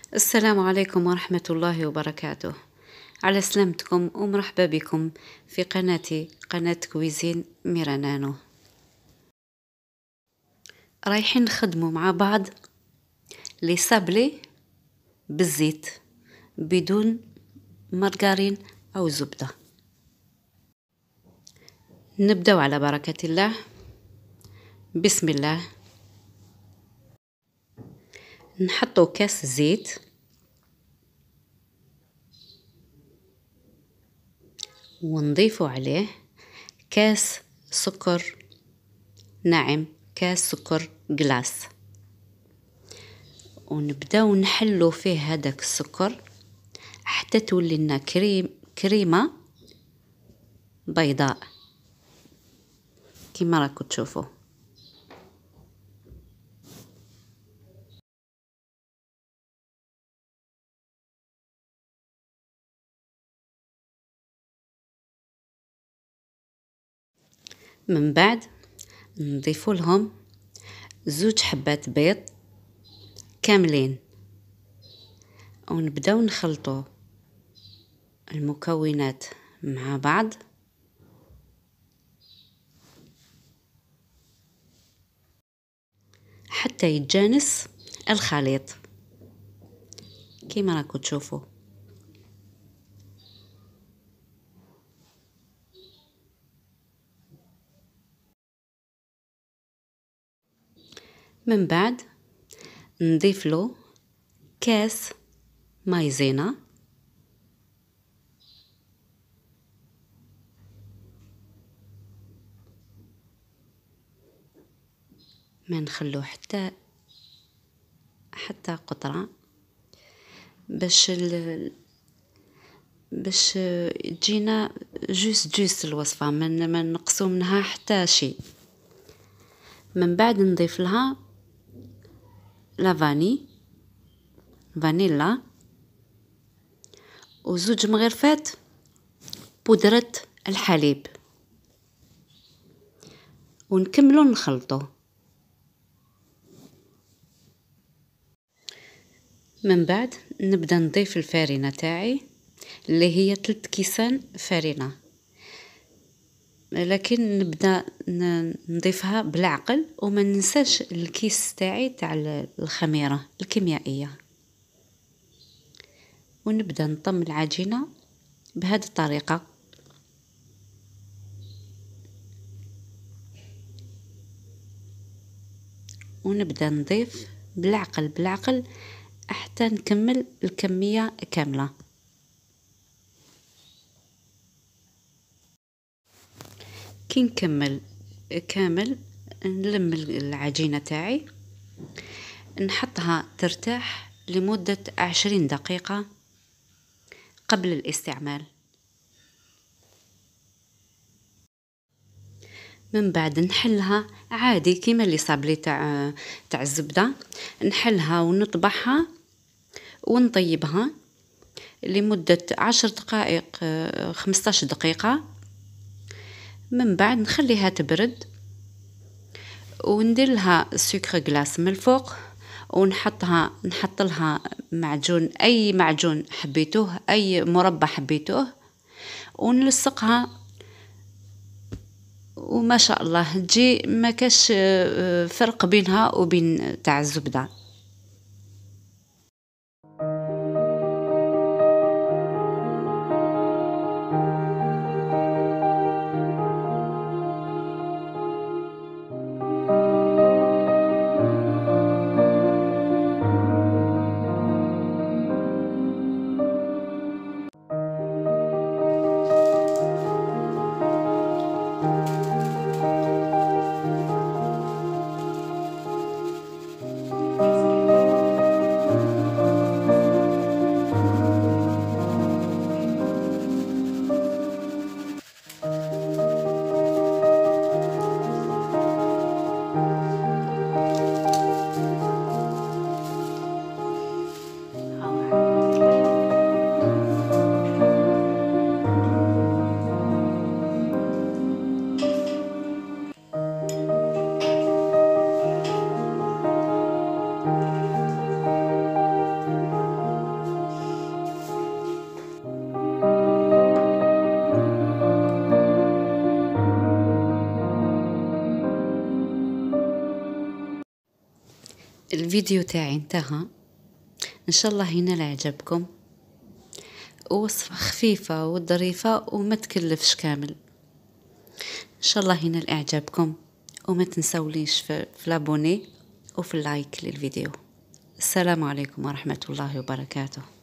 السلام عليكم ورحمة الله وبركاته. على سلامتكم ومرحبا بكم في قناتي، قناة كويزين ميرانانو. رايحين نخدموا مع بعض لي صابلي بالزيت بدون مارغرين أو زبدة. نبدأ على بركة الله. بسم الله. نحطو كاس زيت ونضيفوا عليه كاس سكر ناعم، كاس سكر جلاس، ونبداو نحلو فيه هذاك السكر حتى تولي لنا كريمه بيضاء كما راكم تشوفوا. من بعد نضيفوا لهم 2 حبات بيض كاملين، ونبداو نخلطوا المكونات مع بعض حتى يتجانس الخليط كما راكم تشوفوا. من بعد نضيف له كاس مايزينا ما نخلو حتى قطرة باش تجينا جوست الوصفة، ما نقصو منها حتى شيء. من بعد نضيف لها لا فانيلا و2 مغرفات بودرة الحليب، ونكملو نخلطو. من بعد نبدا نضيف الفارينة تاعي اللي هي 3 كيسان فارينة، لكن نبدا نضيفها بالعقل وما ننساش الكيس تاعي تاع الخميرة الكيميائية، ونبدا نطم العجينة بهذه الطريقة. ونبدا نضيف بالعقل حتى نكمل الكمية كاملة. كي نكمل كامل نلم العجينة تاعي، نحطها ترتاح لمدة 20 دقيقة قبل الاستعمال. من بعد نحلها عادي كيما اللي صابلي تاع الزبدة، نحلها ونطبعها ونطيبها لمدة 10 دقائق 15 دقيقة. من بعد نخليها تبرد وندير لها سكر جلاس من الفوق، نحط لها معجون، اي معجون حبيتوه، اي مربى حبيتوه، ونلصقها. وما شاء الله تجي ما كاش فرق بينها وبين تاع الزبدة. الفيديو تاعي انتهى، ان شاء الله ينال اعجابكم. وصفة خفيفة وظريفة وما تكلفش كامل. ان شاء الله ينال اعجابكم، وما تنسوليش في الابوني وفي اللايك للفيديو. السلام عليكم ورحمة الله وبركاته.